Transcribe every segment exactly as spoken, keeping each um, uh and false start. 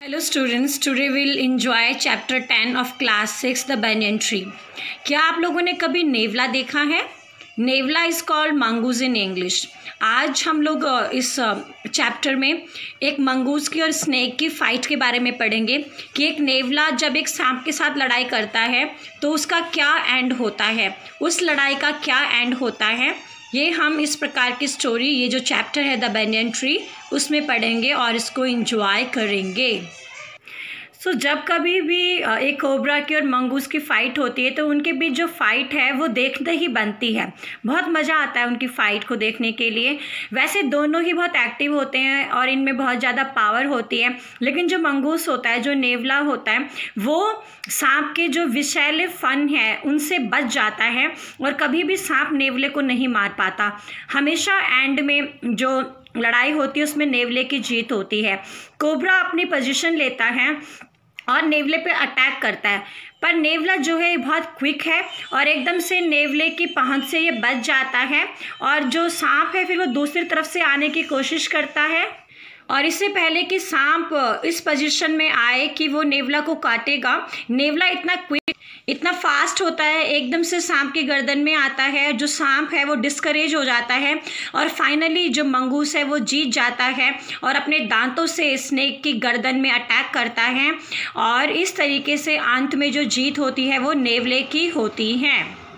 Hello students, today will enjoy chapter ten of class six the banyan tree. क्या आप लोगों ने कभी नेवला देखा है? नेवला is called mongoose in English. आज हम लोग इस चैप्टर में एक मंगूज की और स्नेक की फ़ाइट के बारे में पढ़ेंगे कि एक नेवला जब एक सांप के साथ लड़ाई करता है तो उसका क्या एंड होता है, उस लड़ाई का क्या एंड होता है। ये हम इस प्रकार की स्टोरी, ये जो चैप्टर है द बनियन ट्री, उसमें पढ़ेंगे और इसको एंजॉय करेंगे। सो so, जब कभी भी एक कोबरा की और मंगूस की फ़ाइट होती है तो उनके बीच जो फ़ाइट है वो देखते ही बनती है। बहुत मज़ा आता है उनकी फ़ाइट को देखने के लिए। वैसे दोनों ही बहुत एक्टिव होते हैं और इनमें बहुत ज़्यादा पावर होती है, लेकिन जो मंगूस होता है, जो नेवला होता है, वो सांप के जो विषैले फन है उनसे बच जाता है और कभी भी सांप नेवले को नहीं मार पाता। हमेशा एंड में जो लड़ाई होती है उसमें नेवले की जीत होती है। कोबरा अपनी पोजीशन लेता है और नेवले पे अटैक करता है, पर नेवला जो है बहुत क्विक है और एकदम से नेवले की पहुंच से ये बच जाता है और जो सांप है फिर वो दूसरी तरफ से आने की कोशिश करता है और इससे पहले कि सांप इस पोजीशन में आए कि वो नेवला को काटेगा, नेवला इतना क्विक, इतना फास्ट होता है, एकदम से सांप की गर्दन में आता है। जो सांप है वो डिस्करेज हो जाता है और फाइनली जो मंगूस है वो जीत जाता है और अपने दांतों से स्नेक की गर्दन में अटैक करता है और इस तरीके से अंत में जो जीत होती है वो नेवले की होती है।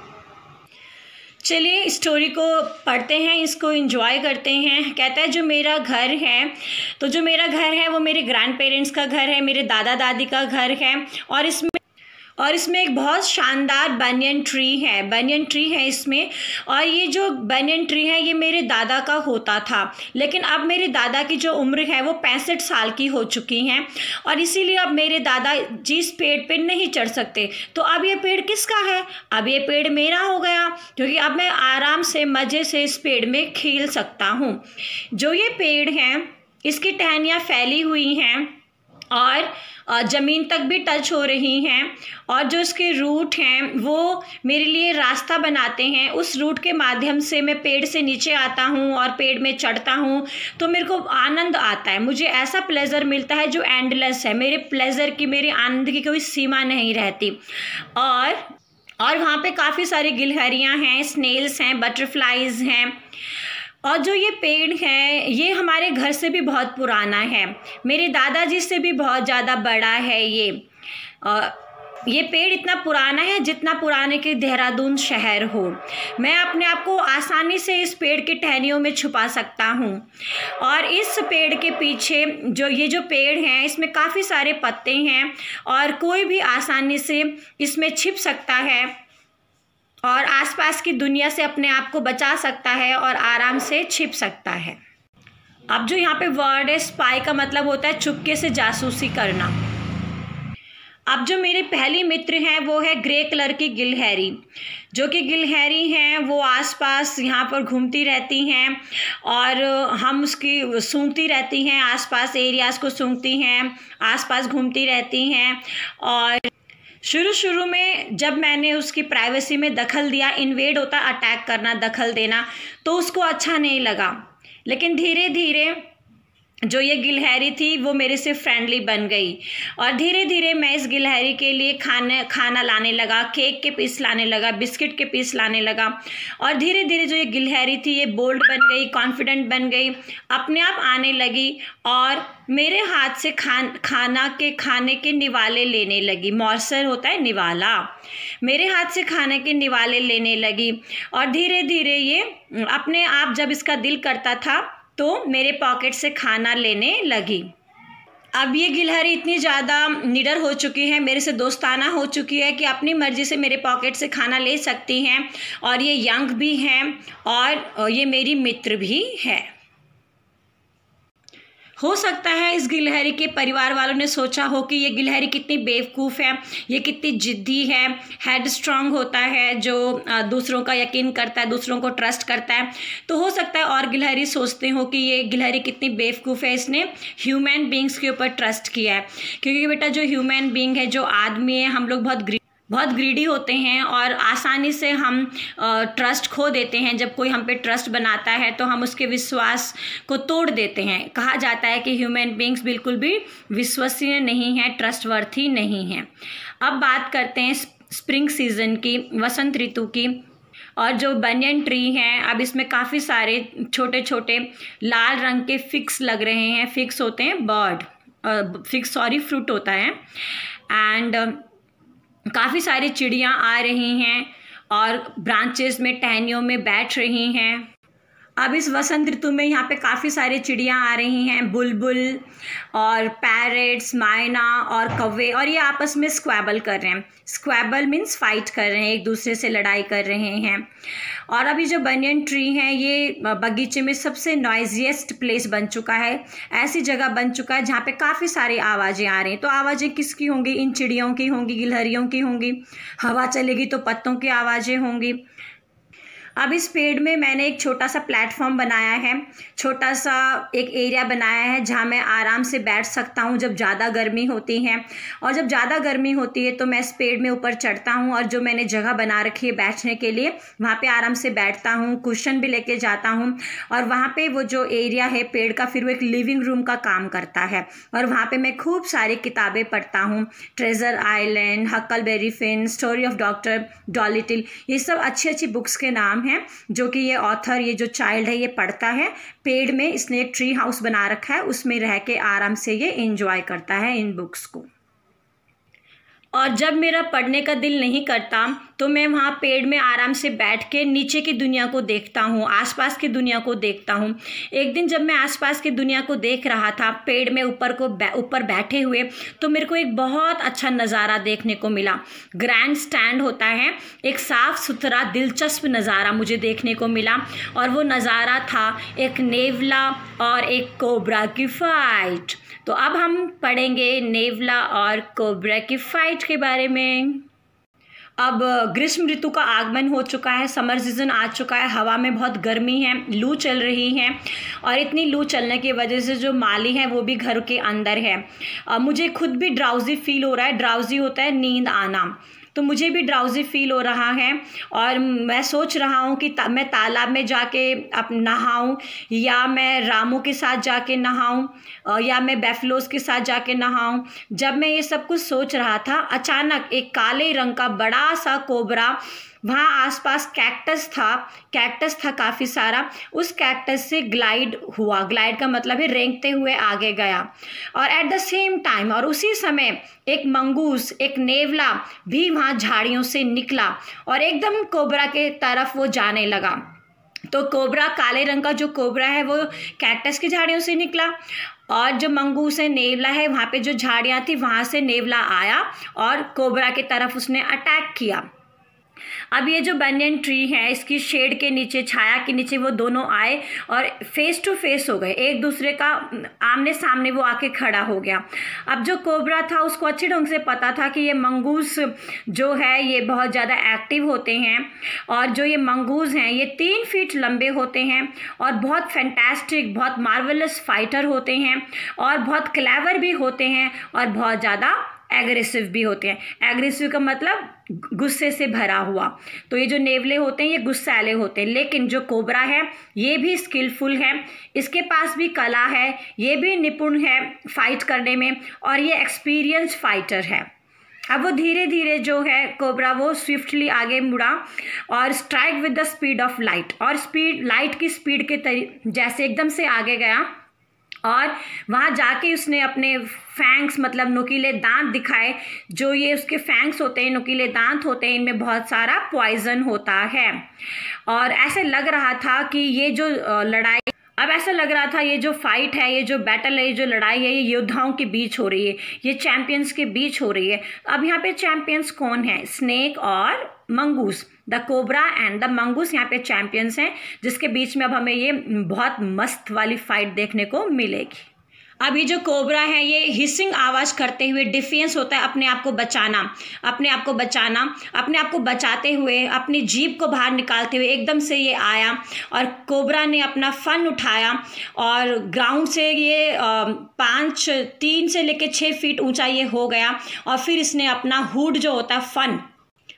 चलिए स्टोरी को पढ़ते हैं, इसको एंजॉय करते हैं। कहता है जो मेरा घर है, तो जो मेरा घर है वो मेरे ग्रैंड पेरेंट्स का घर है, मेरे दादा दादी का घर है और इसमें और इसमें एक बहुत शानदार बनियन ट्री है, बनियन ट्री है इसमें। और ये जो बनियन ट्री है ये मेरे दादा का होता था, लेकिन अब मेरे दादा की जो उम्र है वो पैंसठ साल की हो चुकी हैं और इसीलिए अब मेरे दादा जिस पेड़ पे नहीं चढ़ सकते। तो अब ये पेड़ किसका है? अब ये पेड़ मेरा हो गया, क्योंकि अब मैं आराम से मज़े से इस पेड़ में खेल सकता हूँ। जो ये पेड़ है इसकी टहनियाँ फैली हुई हैं और ज़मीन तक भी टच हो रही हैं और जो इसके रूट हैं वो मेरे लिए रास्ता बनाते हैं। उस रूट के माध्यम से मैं पेड़ से नीचे आता हूँ और पेड़ में चढ़ता हूँ तो मेरे को आनंद आता है, मुझे ऐसा प्लेज़र मिलता है जो एंडलेस है। मेरे प्लेज़र की, मेरे आनंद की कोई सीमा नहीं रहती। और और वहाँ पे काफ़ी सारी गिलहरियाँ हैं, स्नेल्स हैं, बटरफ्लाइज हैं। और जो ये पेड़ है ये हमारे घर से भी बहुत पुराना है, मेरे दादाजी से भी बहुत ज़्यादा बड़ा है। ये आ, ये पेड़ इतना पुराना है जितना पुराने के देहरादून शहर हो। मैं अपने आप को आसानी से इस पेड़ की टहनियों में छुपा सकता हूँ और इस पेड़ के पीछे जो ये जो पेड़ हैं इसमें काफ़ी सारे पत्ते हैं और कोई भी आसानी से इसमें छिप सकता है और आसपास की दुनिया से अपने आप को बचा सकता है और आराम से छिप सकता है। अब जो यहाँ पे वर्ड है स्पाई का मतलब होता है चुपके से जासूसी करना। अब जो मेरे पहली मित्र हैं वो है ग्रे कलर की गिलहरी। जो कि गिलहरी हैं वो आसपास यहाँ पर घूमती रहती हैं और हम उसकी सूंघती रहती हैं, आसपास एरियाज़ को सूंघती हैं, आसपास घूमती रहती हैं। और शुरू शुरू में जब मैंने उसकी प्राइवेसी में दखल दिया, इन्वेड होता अटैक करना, दखल देना, तो उसको अच्छा नहीं लगा। लेकिन धीरे धीरे जो ये गिलहरी थी वो मेरे से फ्रेंडली बन गई और धीरे धीरे मैं इस गिलहरी के लिए खाने खाना लाने लगा, केक के पीस लाने लगा, बिस्किट के पीस लाने लगा और धीरे धीरे जो ये गिलहरी थी ये बोल्ड बन गई, कॉन्फिडेंट बन गई, अपने आप आने लगी और मेरे हाथ से खान खाना के खाने के निवाले लेने लगी। मॉर्सर होता है निवाला, मेरे हाथ से खाने के निवाले लेने लगी और धीरे धीरे ये अपने आप जब इसका दिल करता था तो मेरे पॉकेट से खाना लेने लगी। अब ये गिलहरी इतनी ज़्यादा निडर हो चुकी है, मेरे से दोस्ताना हो चुकी है कि अपनी मर्ज़ी से मेरे पॉकेट से खाना ले सकती हैं और ये यंग भी हैं और ये मेरी मित्र भी है। हो सकता है इस गिलहरी के परिवार वालों ने सोचा हो कि ये गिलहरी कितनी बेवकूफ़ है, ये कितनी जिद्दी है, हेड स्ट्रांग होता है, जो दूसरों का यकीन करता है, दूसरों को ट्रस्ट करता है। तो हो सकता है और गिलहरी सोचते हो कि ये गिलहरी कितनी बेवकूफ़ है, इसने ह्यूमन बींग्स के ऊपर ट्रस्ट किया है। क्योंकि बेटा जो ह्यूमन बींग है, जो आदमी है, हम लोग बहुत बहुत ग्रीडी होते हैं और आसानी से हम ट्रस्ट खो देते हैं। जब कोई हम पे ट्रस्ट बनाता है तो हम उसके विश्वास को तोड़ देते हैं। कहा जाता है कि ह्यूमन बींग्स बिल्कुल भी विश्वसनीय नहीं है, ट्रस्टवर्थी नहीं है। अब बात करते हैं स्प्रिंग सीजन की, वसंत ऋतु की। और जो बनियन ट्री हैं, अब इसमें काफ़ी सारे छोटे छोटे लाल रंग के फिक्स लग रहे हैं। फिक्स होते हैं बर्ड, फिक्स सॉरी फ्रूट होता है। एंड काफ़ी सारी चिड़ियाँ आ रही हैं और ब्रांचेस में टहनियों में बैठ रही हैं। अब इस वसंत ऋतु में यहाँ पे काफ़ी सारी चिड़ियाँ आ रही हैं, बुलबुल और पैरेट्स, मैना और कौवे, और ये आपस में स्क्वैबल कर रहे हैं। स्क्वैबल मीन्स फाइट कर रहे हैं, एक दूसरे से लड़ाई कर रहे हैं। और अभी जो बनियन ट्री है ये बगीचे में सबसे नॉइजिएस्ट प्लेस बन चुका है। ऐसी जगह बन चुका है जहाँ पे काफ़ी सारी आवाज़ें आ रही हैं। तो आवाज़ें किसकी होंगी? इन चिड़ियों की होंगी, गिलहरियों की होंगी। हवा चलेगी तो पत्तों की आवाज़ें होंगी। अब इस पेड़ में मैंने एक छोटा सा प्लेटफॉर्म बनाया है, छोटा सा एक एरिया बनाया है जहाँ मैं आराम से बैठ सकता हूँ जब ज़्यादा गर्मी होती है। और जब ज़्यादा गर्मी होती है तो मैं इस पेड़ में ऊपर चढ़ता हूँ और जो मैंने जगह बना रखी है बैठने के लिए, वहाँ पे आराम से बैठता हूँ, कुशन भी लेके जाता हूँ। और वहाँ पे वो जो एरिया है पेड़ का, फिर वो एक लिविंग रूम का काम करता है। और वहाँ पर मैं खूब सारी किताबें पढ़ता हूँ। Treasure Island, Huckleberry Finn, story of doctor Dolittle, ये सब अच्छी अच्छी बुक्स के नाम हैं जो कि ये ऑथर, ये जो चाइल्ड है, ये पढ़ता है। पेड़ में इसने एक ट्री हाउस बना रखा है, उसमें रह के आराम से ये एंजॉय करता है इन बुक्स को। और जब मेरा पढ़ने का दिल नहीं करता तो मैं वहाँ पेड़ में आराम से बैठ के नीचे की दुनिया को देखता हूँ, आसपास की दुनिया को देखता हूँ। एक दिन जब मैं आसपास की दुनिया को देख रहा था पेड़ में ऊपर को ऊपर बैठे हुए, तो मेरे को एक बहुत अच्छा नज़ारा देखने को मिला। ग्रैंड स्टैंड होता है, एक साफ़ सुथरा दिलचस्प नज़ारा मुझे देखने को मिला। और वो नज़ारा था एक नेवला और एक कोबरा की फाइट। तो अब हम पढ़ेंगे नेवला और कोबरा की फाइट के बारे में। अब ग्रीष्म ऋतु का आगमन हो चुका है, समर सीजन आ चुका है। हवा में बहुत गर्मी है, लू चल रही है। और इतनी लू चलने की वजह से जो माली है वो भी घर के अंदर है। अब मुझे खुद भी ड्राउजी फील हो रहा है। ड्राउजी होता है नींद आना, तो मुझे भी ड्राउजी फील हो रहा है। और मैं सोच रहा हूँ कि ता, मैं तालाब में जाके अब नहाऊँ, या मैं रामू के साथ जाके नहाऊँ, या मैं बेफलोस के साथ जाके नहाऊँ। जब मैं ये सब कुछ सोच रहा था, अचानक एक काले रंग का बड़ा सा कोबरा, वहाँ आसपास कैक्टस था, कैक्टस था काफ़ी सारा, उस कैक्टस से ग्लाइड हुआ। ग्लाइड का मतलब है रेंगते हुए आगे गया। और एट द सेम टाइम, और उसी समय एक मंगूस, एक नेवला भी वहाँ झाड़ियों से निकला और एकदम कोबरा के तरफ वो जाने लगा। तो कोबरा, काले रंग का जो कोबरा है वो कैक्टस की झाड़ियों से निकला, और जो मंगूस है, नेवला है, वहाँ पे जो झाड़ियाँ थी वहाँ से नेवला आया और कोबरा की तरफ उसने अटैक किया। अब ये जो बनियन ट्री है, इसकी शेड के नीचे, छाया के नीचे वो दोनों आए और फेस टू फेस हो गए, एक दूसरे का आमने सामने वो आके खड़ा हो गया। अब जो कोबरा था उसको अच्छे ढंग से पता था कि ये मंगूस जो है ये बहुत ज़्यादा एक्टिव होते हैं, और जो ये मंगूस हैं ये तीन फीट लंबे होते हैं और बहुत फैंटास्टिक, बहुत मार्वलस फाइटर होते हैं, और बहुत क्लेवर भी होते हैं, और बहुत ज़्यादा एग्रेसिव भी होते हैं। एग्रेसिव का मतलब गुस्से से भरा हुआ। तो ये जो नेवले होते हैं ये गुस्सैले होते हैं, लेकिन जो कोबरा है ये भी स्किलफुल है, इसके पास भी कला है, ये भी निपुण है फाइट करने में, और ये एक्सपीरियंस फाइटर है। अब वो धीरे धीरे जो है कोबरा वो स्विफ्टली आगे मुड़ा और strike with the speed of light, और स्पीड, लाइट की स्पीड के तरी जैसे एकदम से आगे गया, और वहाँ जाके उसने अपने फैंक्स, मतलब नुकीले दांत दिखाए। जो ये उसके फैंक्स होते हैं, नुकीले दांत होते हैं, इनमें बहुत सारा पॉइजन होता है। और ऐसे लग रहा था कि ये जो लड़ाई, अब ऐसा लग रहा था ये जो फाइट है, ये जो बैटल है, ये जो लड़ाई है, ये योद्धाओं के बीच हो रही है, ये चैंपियंस के बीच हो रही है। अब यहाँ पे चैंपियंस कौन है? स्नेक और mongoose, the cobra and the mongoose यहाँ पे चैंपियंस हैं, जिसके बीच में अब हमें ये बहुत मस्त वाली फाइट देखने को मिलेगी। अब ये जो कोबरा है ये हिसिंग आवाज़ करते हुए, डिफेंस होता है अपने आप को बचाना, अपने आप को बचाना, अपने आप को बचाते हुए, अपनी जीभ को बाहर निकालते हुए एकदम से ये आया, और कोबरा ने अपना फन उठाया, और ग्राउंड से ये पाँच तीन से लेकर छः फीट ऊंचा ये हो गया, और फिर इसने अपना हुड जो होता है, फन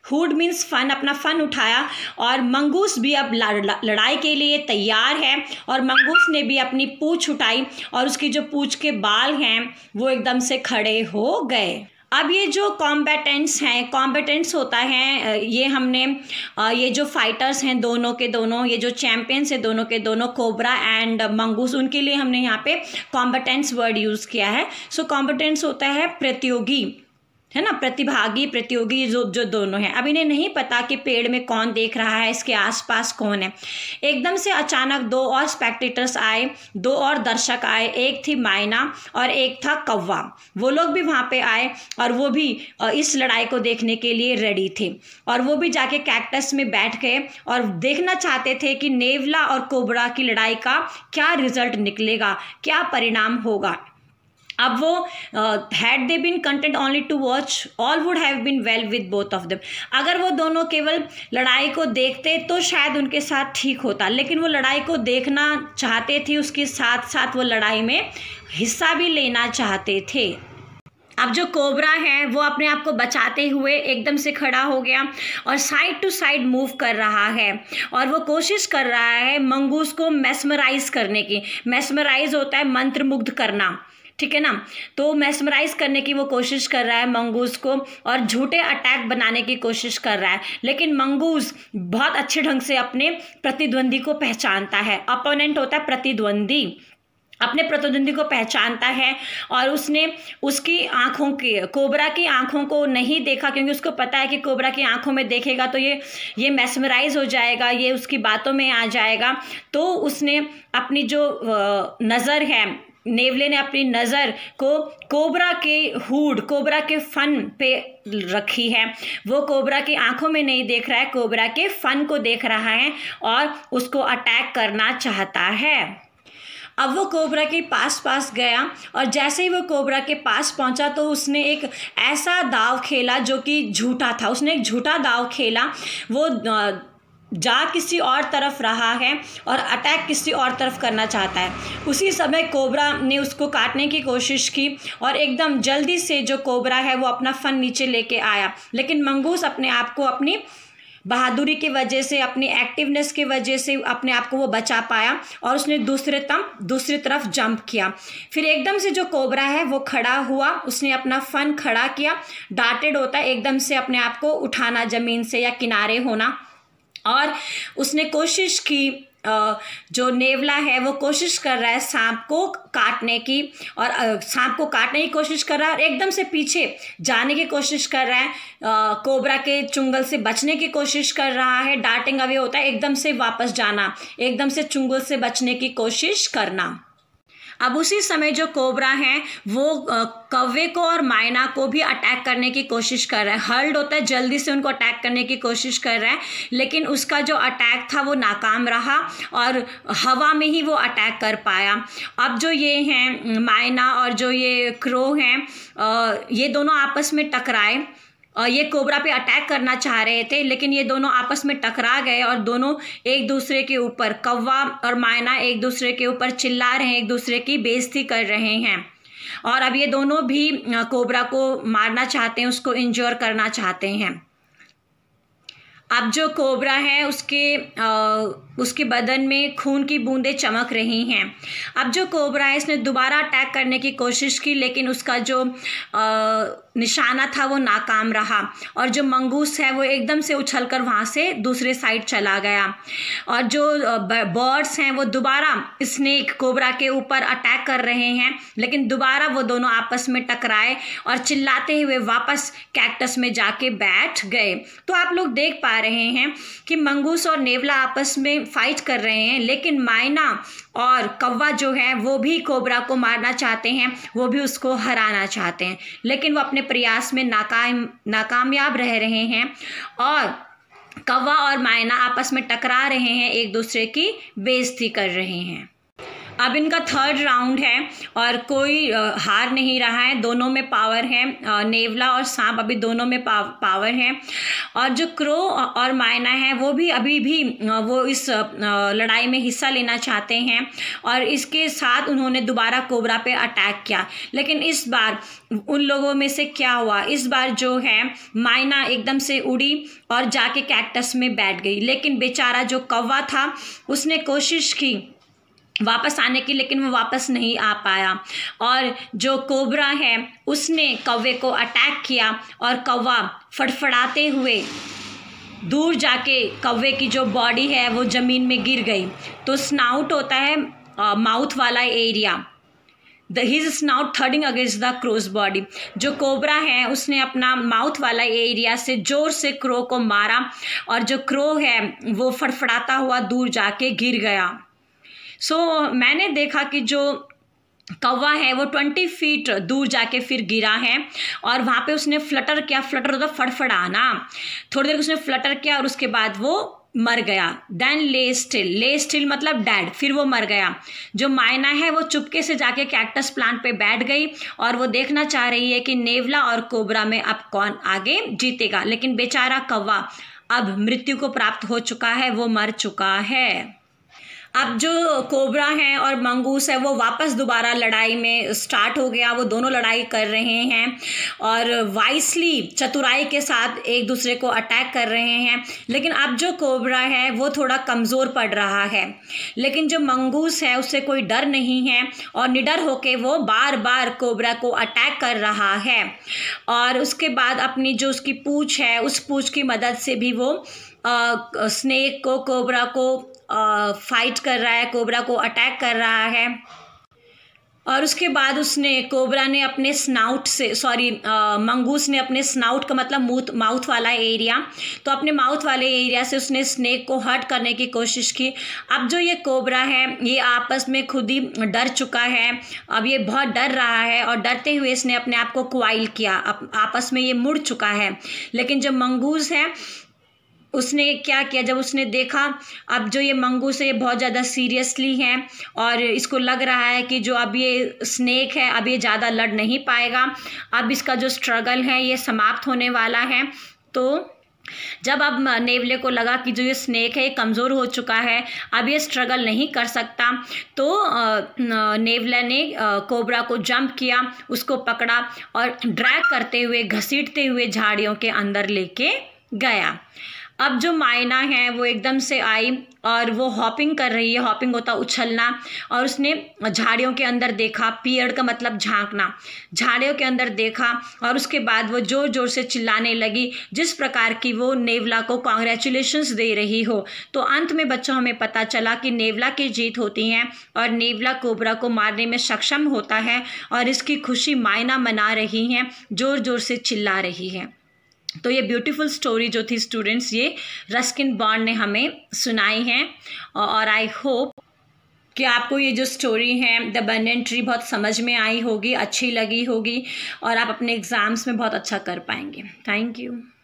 हुड मीन्स फन, अपना फन उठाया और मंगूस भी अब लड़ाई के लिए तैयार है और मंगूस ने भी अपनी पूंछ उठाई और उसकी जो पूंछ के बाल हैं वो एकदम से खड़े हो गए। अब ये जो कॉम्बैटेंट्स हैं, कॉम्बैटेंट्स होता है ये हमने ये जो फाइटर्स हैं दोनों के दोनों, ये जो चैम्पियंस हैं दोनों के दोनों, कोबरा एंड मंगूस, उनके लिए हमने यहाँ पे कॉम्बैटेंट्स वर्ड यूज़ किया है। सो कॉम्बैटेंट्स होता है प्रतियोगी, है ना, प्रतिभागी, प्रतियोगी जो जो दोनों हैं। अब इन्हें नहीं पता कि पेड़ में कौन देख रहा है, इसके आसपास कौन है। एकदम से अचानक दो और स्पेक्टेटर्स आए, दो और दर्शक आए, एक थी मायना और एक था कौवा। वो लोग भी वहाँ पे आए और वो भी इस लड़ाई को देखने के लिए रेडी थे और वो भी जाके कैक्टस में बैठ गए और देखना चाहते थे कि नेवला और कोबरा की लड़ाई का क्या रिजल्ट निकलेगा, क्या परिणाम होगा। अब वो had they been content only to watch all would have been well with both of them. अगर वो दोनों केवल लड़ाई को देखते तो शायद उनके साथ ठीक होता, लेकिन वो लड़ाई को देखना चाहते थे, उसके साथ साथ वो लड़ाई में हिस्सा भी लेना चाहते थे। अब जो कोबरा है वो अपने आप को बचाते हुए एकदम से खड़ा हो गया और साइड टू साइड मूव कर रहा है और वो कोशिश कर रहा है मंगूस को मेस्मराइज करने की। मेस्मराइज होता है मंत्रमुग्ध करना, ठीक है ना। तो मेस्मराइज करने की वो कोशिश कर रहा है मंगूस को और झूठे अटैक बनाने की कोशिश कर रहा है, लेकिन मंगूस बहुत अच्छे ढंग से अपने प्रतिद्वंदी को पहचानता है। अपोनेंट होता है प्रतिद्वंदी, अपने प्रतिद्वंदी को पहचानता है और उसने उसकी आंखों की, कोबरा की आंखों को नहीं देखा क्योंकि उसको पता है कि कोबरा की आंखों में देखेगा तो ये ये मेस्मराइज हो जाएगा, ये उसकी बातों में आ जाएगा। तो उसने अपनी जो नज़र है, नेवले ने अपनी नज़र को कोबरा के हुड, कोबरा के फन पे रखी है। वो कोबरा की आंखों में नहीं देख रहा है, कोबरा के फन को देख रहा है और उसको अटैक करना चाहता है। अब वो कोबरा के पास पास गया और जैसे ही वो कोबरा के पास पहुंचा तो उसने एक ऐसा दाव खेला जो कि झूठा था। उसने एक झूठा दाव खेला, वो जा किसी और तरफ रहा है और अटैक किसी और तरफ करना चाहता है। उसी समय कोबरा ने उसको काटने की कोशिश की और एकदम जल्दी से जो कोबरा है वो अपना फन नीचे लेके आया, लेकिन मंगूस अपने आप को अपनी बहादुरी की वजह से, अपनी एक्टिवनेस की वजह से अपने आप को वो बचा पाया और उसने दूसरे तरफ दूसरी तरफ जंप किया। फिर एकदम से जो कोबरा है वो खड़ा हुआ, उसने अपना फन खड़ा किया। डार्टेड होता है एकदम से अपने आप को उठाना ज़मीन से या किनारे होना, और उसने कोशिश की, जो नेवला है वो कोशिश कर रहा है सांप को काटने की और सांप को काटने की कोशिश कर रहा है और एकदम से पीछे जाने की कोशिश कर रहा है, कोबरा के चुंगल से बचने की कोशिश कर रहा है। डार्टिंग अवे होता है एकदम से वापस जाना, एकदम से चुंगल से बचने की कोशिश करना। अब उसी समय जो कोबरा है वो कौवे को और मायना को भी अटैक करने की कोशिश कर रहा है। हर्ल्ड होता है, जल्दी से उनको अटैक करने की कोशिश कर रहा है, लेकिन उसका जो अटैक था वो नाकाम रहा और हवा में ही वो अटैक कर पाया। अब जो ये हैं मायना और जो ये क्रो हैं, ये दोनों आपस में टकराए। ये कोबरा पे अटैक करना चाह रहे थे, लेकिन ये दोनों आपस में टकरा गए और दोनों एक दूसरे के ऊपर, कौवा और मायना एक दूसरे के ऊपर चिल्ला रहे हैं, एक दूसरे की बेइज्जती कर रहे हैं। और अब ये दोनों भी कोबरा को मारना चाहते हैं, उसको इंजोर करना चाहते हैं। अब जो कोबरा है उसके आ, उसके बदन में खून की बूंदें चमक रही हैं। अब जो कोबरा है इसने दोबारा अटैक करने की कोशिश की, लेकिन उसका जो आ, निशाना था वो नाकाम रहा और जो मंगूस है वो एकदम से उछलकर वहाँ से दूसरे साइड चला गया। और जो बर्ड्स हैं वो दोबारा स्नेक कोबरा के ऊपर अटैक कर रहे हैं, लेकिन दोबारा वो दोनों आपस में टकराए और चिल्लाते हुए वापस कैक्टस में जाके बैठ गए। तो आप लोग देख पा रहे हैं कि मंगूस और नेवला आपस में फाइट कर रहे हैं, लेकिन मायना और कौवा जो है वो भी कोबरा को मारना चाहते हैं, वो भी उसको हराना चाहते हैं, लेकिन वो अपने प्रयास में नाकाम नाकामयाब रह रहे हैं और कौवा और मायना आपस में टकरा रहे हैं, एक दूसरे की बेइज्जती कर रहे हैं। अब इनका थर्ड राउंड है और कोई हार नहीं रहा है, दोनों में पावर है, नेवला और सांप अभी दोनों में पावर है। और जो क्रो और मायना है वो भी अभी भी वो इस लड़ाई में हिस्सा लेना चाहते हैं और इसके साथ उन्होंने दोबारा कोबरा पे अटैक किया। लेकिन इस बार उन लोगों में से क्या हुआ, इस बार जो है मायना एकदम से उड़ी और जाके कैक्टस में बैठ गई। लेकिन बेचारा जो कौवा था उसने कोशिश की वापस आने की, लेकिन वो वापस नहीं आ पाया। और जो कोबरा है उसने कौवे को अटैक किया और कौवा फड़फड़ाते हुए दूर जाके कौवे की जो बॉडी है वो ज़मीन में गिर गई। तो स्नाउट होता है माउथ वाला area, the his snout thudding against the crow's body. जो कोबरा है उसने अपना माउथ वाला एरिया से जोर से क्रो को मारा और जो क्रो है वो फड़फड़ाता हुआ दूर जाके गिर गया। सो so, मैंने देखा कि जो कौवा है वो ट्वेंटी फीट दूर जाके फिर गिरा है और वहाँ पे उसने फ्लटर किया, फ्लटर होता फड़फड़ाना, थोड़ी देर उसने फ्लटर किया और उसके बाद वो मर गया। देन ले स्टिल, ले स्टिल मतलब डेड, फिर वो मर गया। जो मायना है वो चुपके से जाके कैक्टस प्लांट पे बैठ गई और वो देखना चाह रही है कि नेवला और कोबरा में अब कौन आगे जीतेगा। लेकिन बेचारा कौवा अब मृत्यु को प्राप्त हो चुका है, वो मर चुका है। अब जो कोबरा है और मंगूस है वो वापस दोबारा लड़ाई में स्टार्ट हो गया। वो दोनों लड़ाई कर रहे हैं और वाइसली चतुराई के साथ एक दूसरे को अटैक कर रहे हैं। लेकिन अब जो कोबरा है वो थोड़ा कमज़ोर पड़ रहा है, लेकिन जो मंगूस है उससे कोई डर नहीं है और निडर होके वो बार बार कोबरा को अटैक कर रहा है। और उसके बाद अपनी जो उसकी पूँछ है उस पूँछ की मदद से भी वो आ, स्नेक को, कोबरा को फाइट कर रहा है, कोबरा को अटैक कर रहा है। और उसके बाद उसने कोबरा ने अपने स्नाउट से, सॉरी मंगूस ने अपने स्नाउट का मतलब मूथ माउथ वाला एरिया, तो अपने माउथ वाले एरिया से उसने स्नेक को हर्ट करने की कोशिश की। अब जो ये कोबरा है ये आपस में खुद ही डर चुका है, अब ये बहुत डर रहा है और डरते हुए इसने अपने आप को क्वाइल किया, अब आपस में ये मुड़ चुका है। लेकिन जो मंगूस है उसने क्या किया, जब उसने देखा अब जो ये मंगूस है ये बहुत ज़्यादा सीरियसली है और इसको लग रहा है कि जो अब ये स्नेक है अब ये ज़्यादा लड़ नहीं पाएगा, अब इसका जो स्ट्रगल है ये समाप्त होने वाला है। तो जब अब नेवले को लगा कि जो ये स्नेक है ये कमज़ोर हो चुका है, अब ये स्ट्रगल नहीं कर सकता, तो नेवले ने कोबरा को जंप किया, उसको पकड़ा और ड्रैग करते हुए घसीटते हुए झाड़ियों के अंदर लेके गया। अब जो मायना है वो एकदम से आई और वो हॉपिंग कर रही है, हॉपिंग होता उछलना, और उसने झाड़ियों के अंदर देखा, पियर्ड का मतलब झांकना, झाड़ियों के अंदर देखा और उसके बाद वो जोर जोर से चिल्लाने लगी जिस प्रकार की वो नेवला को कॉन्ग्रेचुलेशंस दे रही हो। तो अंत में बच्चों हमें पता चला कि नेवला की जीत होती है और नेवला कोबरा को मारने में सक्षम होता है और इसकी खुशी मायना मना रही हैं, जोर जोर से चिल्ला रही है। तो ये ब्यूटीफुल स्टोरी जो थी स्टूडेंट्स ये रस्किन बॉन्ड ने हमें सुनाई है और आई होप कि आपको ये जो स्टोरी है द बनियन ट्री बहुत समझ में आई होगी, अच्छी लगी होगी और आप अपने एग्ज़ाम्स में बहुत अच्छा कर पाएंगे। Thank you.